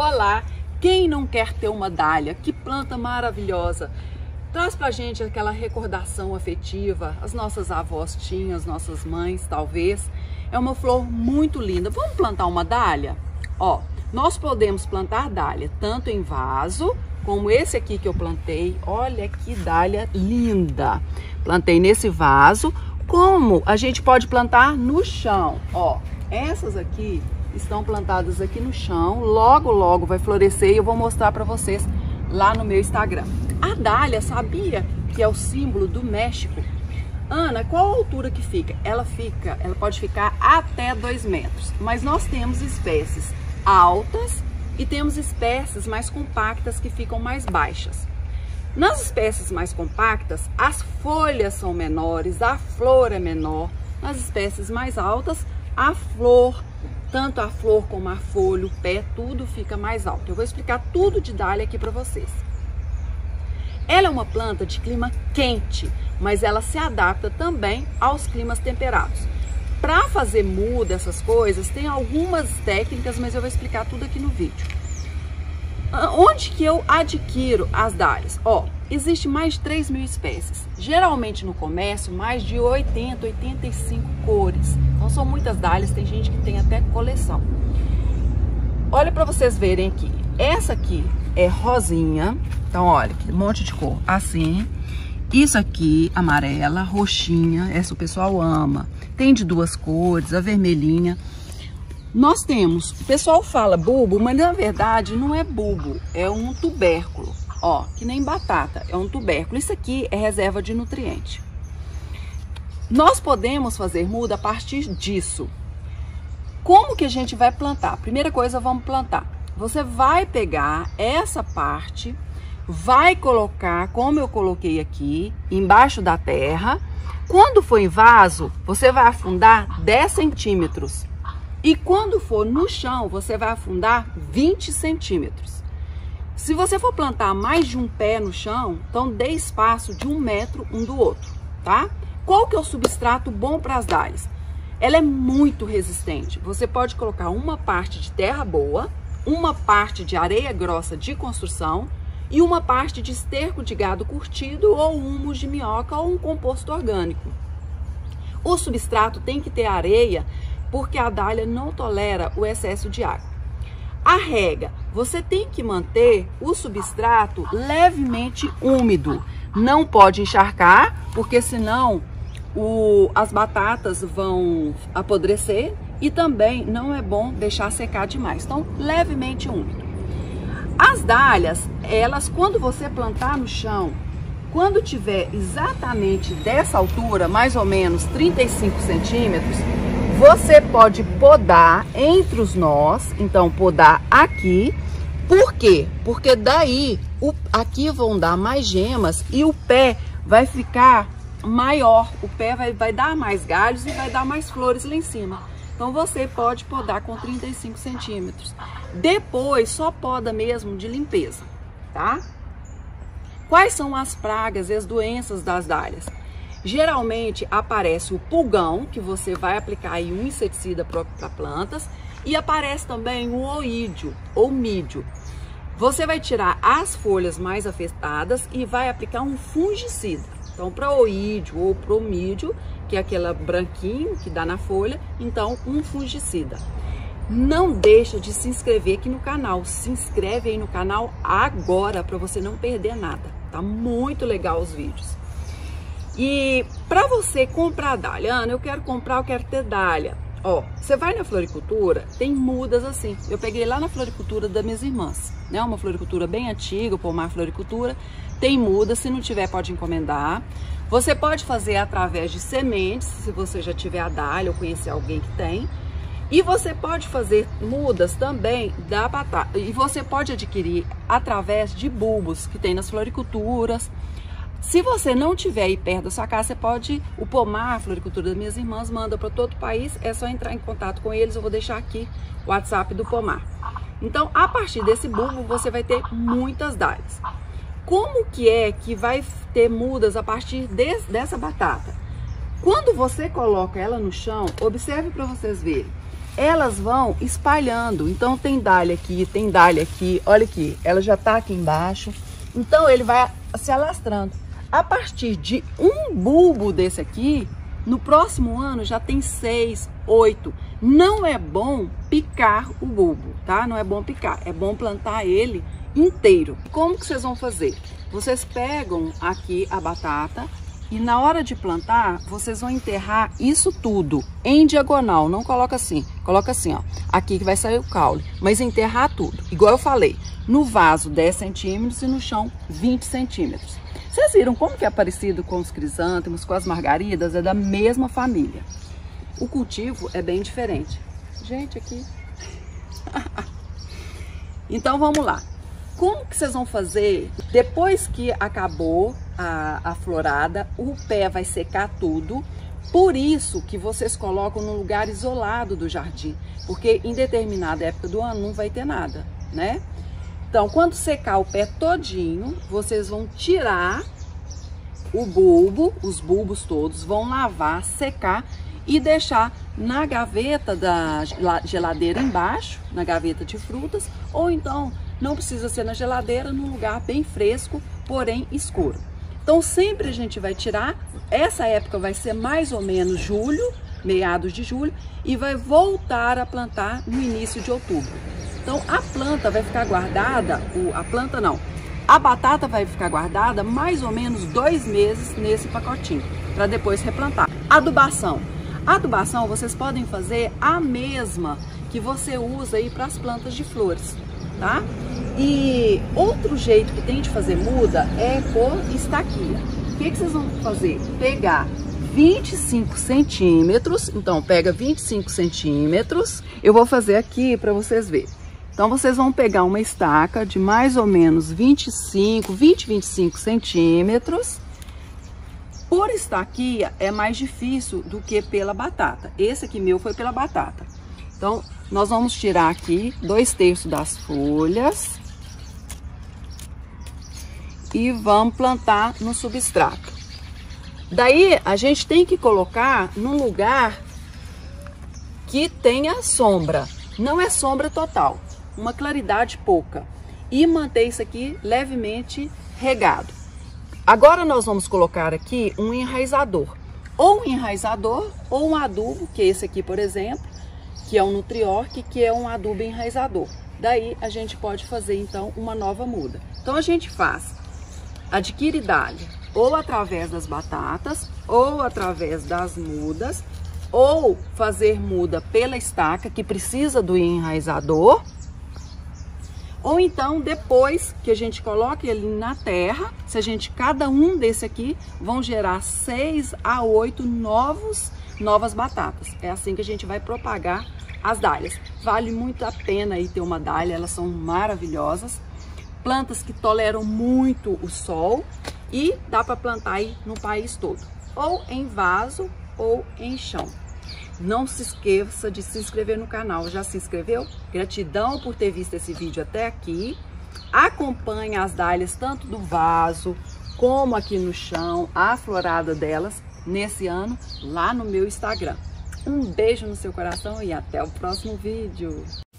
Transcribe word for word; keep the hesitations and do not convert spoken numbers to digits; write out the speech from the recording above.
Olá! Quem não quer ter uma dália? Que planta maravilhosa! Traz pra gente aquela recordação afetiva, as nossas avós tinham, as nossas mães talvez. É uma flor muito linda. Vamos plantar uma dália? Ó, nós podemos plantar dália tanto em vaso, como esse aqui que eu plantei. Olha que dália linda! Plantei nesse vaso, como a gente pode plantar no chão. Ó, essas aqui estão plantadas aqui no chão, logo logo vai florescer e eu vou mostrar para vocês lá no meu Instagram. A dália, sabia que é o símbolo do México? Ana, qual a altura que fica? Ela fica, ela pode ficar até dois metros, mas nós temos espécies altas e temos espécies mais compactas que ficam mais baixas. Nas espécies mais compactas, as folhas são menores, a flor é menor. Nas espécies mais altas, a flor, tanto a flor como a folha, o pé, tudo fica mais alto. Eu vou explicar tudo de dália aqui para vocês. Ela é uma planta de clima quente, mas ela se adapta também aos climas temperados. Para fazer muda, essas coisas, tem algumas técnicas, mas eu vou explicar tudo aqui no vídeo. Onde que eu adquiro as dálias? Ó, existe mais de três mil espécies. Geralmente no comércio, mais de oitenta, oitenta e cinco cores. Então são muitas dálias, tem gente que tem até coleção. Olha para vocês verem aqui. Essa aqui é rosinha. Então olha, que monte de cor. Assim. Isso aqui, amarela, roxinha. Essa o pessoal ama. Tem de duas cores, a vermelhinha. Nós temos, o pessoal fala bulbo, mas na verdade não é bulbo, é um tubérculo, ó, que nem batata, é um tubérculo. Isso aqui é reserva de nutriente. Nós podemos fazer muda a partir disso. Como que a gente vai plantar? Primeira coisa, vamos plantar. Você vai pegar essa parte, vai colocar, como eu coloquei aqui, embaixo da terra. Quando for em vaso, você vai afundar dez centímetros. E quando for no chão, você vai afundar vinte centímetros. Se você for plantar mais de um pé no chão, então dê espaço de um metro um do outro, tá? Qual que é o substrato bom para as dálias? Ela é muito resistente. Você pode colocar uma parte de terra boa, uma parte de areia grossa de construção e uma parte de esterco de gado curtido ou humus de minhoca ou um composto orgânico. O substrato tem que ter areia, porque a dália não tolera o excesso de água. A rega, você tem que manter o substrato levemente úmido. Não pode encharcar, porque senão o, as batatas vão apodrecer e também não é bom deixar secar demais. Então, levemente úmido. As dálias, elas, quando você plantar no chão, quando tiver exatamente dessa altura, mais ou menos trinta e cinco centímetros, você pode podar entre os nós, então podar aqui. Por quê? Porque daí o, aqui vão dar mais gemas e o pé vai ficar maior. O pé vai, vai dar mais galhos e vai dar mais flores lá em cima. Então você pode podar com trinta e cinco centímetros. Depois só poda mesmo de limpeza, tá? Quais são as pragas e as doenças das dálias? Geralmente aparece o pulgão, que você vai aplicar aí um inseticida para plantas, e aparece também o oídio ou mídio. Você vai tirar as folhas mais afetadas e vai aplicar um fungicida. Então, para oídio ou para o mídio, que é aquele branquinho que dá na folha, então um fungicida. Não deixa de se inscrever aqui no canal. Se inscreve aí no canal agora para você não perder nada. Tá muito legal os vídeos. E para você comprar dália, Ana, eu quero comprar, eu quero ter dália. Ó, você vai na floricultura, tem mudas assim. Eu peguei lá na floricultura das minhas irmãs, né? Uma floricultura bem antiga, o Pomar Floricultura. Tem mudas, se não tiver pode encomendar. Você pode fazer através de sementes, se você já tiver a dália ou conhecer alguém que tem. E você pode fazer mudas também da batata. E você pode adquirir através de bulbos que tem nas floriculturas. Se você não tiver aí perto da sua casa, você pode, o Pomar, a floricultura das minhas irmãs, manda para todo o país, é só entrar em contato com eles, eu vou deixar aqui o WhatsApp do Pomar. Então, a partir desse bulbo, você vai ter muitas dálias. Como que é que vai ter mudas a partir de, dessa batata? Quando você coloca ela no chão, observe para vocês verem, elas vão espalhando. Então tem dália aqui, tem dália aqui, olha aqui, ela já tá aqui embaixo. Então ele vai se alastrando. A partir de um bulbo desse aqui, no próximo ano já tem seis, oito. Não é bom picar o bulbo, tá? Não é bom picar, é bom plantar ele inteiro. Como que vocês vão fazer? Vocês pegam aqui a batata e na hora de plantar, vocês vão enterrar isso tudo em diagonal. Não coloca assim, coloca assim, ó. Aqui que vai sair o caule, mas enterrar tudo. Igual eu falei, no vaso dez centímetros e no chão vinte centímetros. Vocês viram como que é parecido com os crisântemos, com as margaridas? É da mesma família. O cultivo é bem diferente. Gente, aqui. Então, vamos lá. Como que vocês vão fazer? Depois que acabou a, a florada, o pé vai secar tudo. Por isso que vocês colocam num lugar isolado do jardim. Porque em determinada época do ano não vai ter nada, né? Então, quando secar o pé todinho, vocês vão tirar o bulbo, os bulbos todos, vão lavar, secar e deixar na gaveta da geladeira embaixo, na gaveta de frutas, ou então não precisa ser na geladeira, num lugar bem fresco, porém escuro. Então, sempre a gente vai tirar, essa época vai ser mais ou menos julho, meados de julho, e vai voltar a plantar no início de outubro. Então, a planta vai ficar guardada, a planta não, a batata vai ficar guardada mais ou menos dois meses nesse pacotinho, para depois replantar. Adubação. A adubação vocês podem fazer a mesma que você usa aí para as plantas de flores, tá? E outro jeito que tem de fazer muda é por estaquia. O que que vocês vão fazer? Pegar vinte e cinco centímetros, então pega vinte e cinco centímetros, eu vou fazer aqui para vocês verem. Então, vocês vão pegar uma estaca de mais ou menos vinte e cinco, vinte, vinte e cinco centímetros. Por estaquia é mais difícil do que pela batata. Esse aqui meu foi pela batata. Então, nós vamos tirar aqui dois terços das folhas e vamos plantar no substrato. Daí, a gente tem que colocar num lugar que tenha sombra. Não é sombra total. Uma claridade pouca, e manter isso aqui levemente regado. Agora nós vamos colocar aqui um enraizador, ou um enraizador ou um adubo, que é esse aqui, por exemplo, que é um Nutriorque, que é um adubo enraizador. Daí a gente pode fazer então uma nova muda. Então a gente faz, adquire dália, ou através das batatas, ou através das mudas, ou fazer muda pela estaca, que precisa do enraizador. Ou então, depois que a gente coloca ele na terra, se a gente, cada um desse aqui, vão gerar seis a oito novos, novas batatas. É assim que a gente vai propagar as dálias. Vale muito a pena aí ter uma dália, elas são maravilhosas. Plantas que toleram muito o sol e dá para plantar aí no país todo. Ou em vaso ou em chão. Não se esqueça de se inscrever no canal. Já se inscreveu? Gratidão por ter visto esse vídeo até aqui. Acompanhe as dálias tanto do vaso como aqui no chão, a florada delas nesse ano lá no meu Instagram. Um beijo no seu coração e até o próximo vídeo.